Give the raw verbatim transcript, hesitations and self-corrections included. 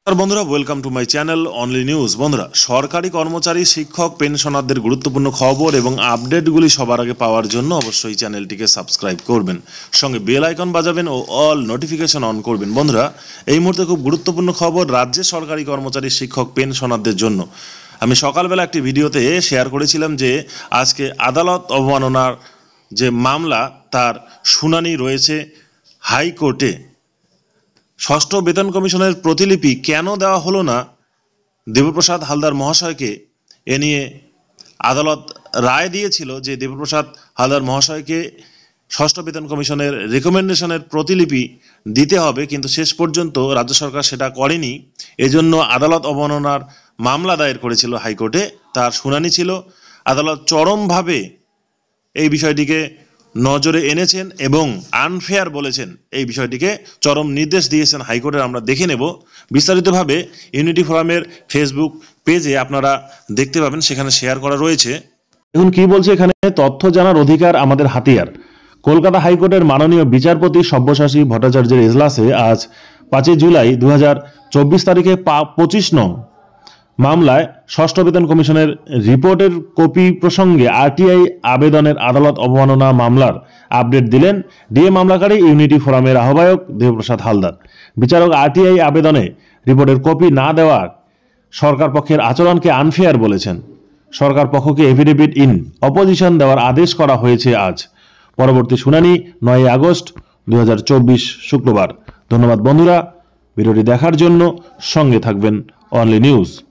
বন্ধুরা, welcome to my channel only news. বন্ধুরা, সরকারি কর্মচারী, শিক্ষক, পেনশনারদের গুরুত্বপূর্ণ খবর এবং আপডেটগুলি সবার আগে পাওয়ার জন্য অবশ্যই চ্যানেলটিকে সাবস্ক্রাইব করবেন, সঙ্গে বেল আইকন বাজাবেন ও অল নোটিফিকেশন অন করবেন। বন্ধুরা, এই মুহূর্তে খুব গুরুত্বপূর্ণ খবর রাজ্যে সরকারি কর্মচারী, শিক্ষক, পেনশনারদের জন্য। আমি সকালবেলা একটি ভিডিওতে শেয়ার করেছিলাম যে আজকে আদালত অবমাননার যে মামলা তার শুনানি রয়েছে হাইকোর্টে। ষষ্ঠ বেতন কমিশনের প্রতিলিপি কেন দেওয়া হলো না দেবপ্রসাদ হালদার মহাশয়কে, এ নিয়ে আদালত রায় দিয়েছিল যে দেবপ্রসাদ হালদার মহাশয়কে ষষ্ঠ বেতন কমিশনের রেকমেন্ডেশনের প্রতিলিপি দিতে হবে, কিন্তু শেষ পর্যন্ত রাজ্য সরকার সেটা করেনি। এজন্য আদালত অবমাননার মামলা দায়ের করেছিল হাইকোর্টে। তার শুনানি ছিল। আদালত চরমভাবে এই বিষয়টিকে নজরে এনেছেন এবং আনফেয়ার বলেছেন। এই বিষয়টিকে চরম নির্দেশ দিয়েছেন হাইকোর্টের। আমরা দেখে নেব বিস্তারিতভাবে। ইউনিটি ফোরামের ফেসবুক পেজে আপনারা দেখতে পাবেন, সেখানে শেয়ার করা রয়েছে। এখন কি বলছে এখানে, তথ্য জানার অধিকার আমাদের হাতিয়ার। কলকাতা হাইকোর্টের মাননীয় বিচারপতি সব্যসাচী ভট্টাচার্যের এজলাসে আজ পাঁচই জুলাই দু হাজার চব্বিশ তারিখে পঁচিশ নং মামলায় ষষ্ঠ বেতন কমিশনের রিপোর্টের কপি প্রসঙ্গে আরটিআই আবেদনের আদালত অবমাননা মামলার আপডেট দিলেন ডিএ মামলাকারী ইউনিটি ফোরামের আহ্বায়ক দেবপ্রসাদ হালদার। বিচারক আরটিআই আবেদনে রিপোর্টের কপি না দেওয়ার সরকার পক্ষের আচরণকে আনফেয়ার বলেছেন। সরকার পক্ষকে এফিডেভিট ইন অপোজিশন দেওয়ার আদেশ করা হয়েছে আজ। পরবর্তী শুনানি নয়ই আগস্ট দু হাজার চব্বিশ শুক্রবার। ধন্যবাদ বন্ধুরা, ভিডিওটি দেখার জন্য। সঙ্গে থাকবেন অনলি নিউজ।